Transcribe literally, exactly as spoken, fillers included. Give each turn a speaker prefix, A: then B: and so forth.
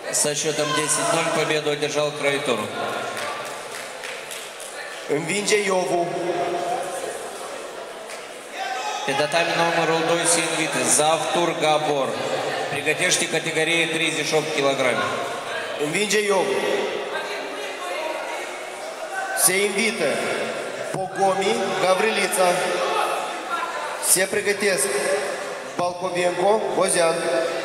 A: Со счетом десять ноль победу одержал Крайтор.
B: Învinge Iovu.
A: Pe tatami номерul doi se invită Zavtur Gabor. Pregătește categorie treizeci și opt kilograme.
B: Învinge Iovu. Se invită Pogomi, Gavrilița. Se pregătesc Balcovenco, Bozean.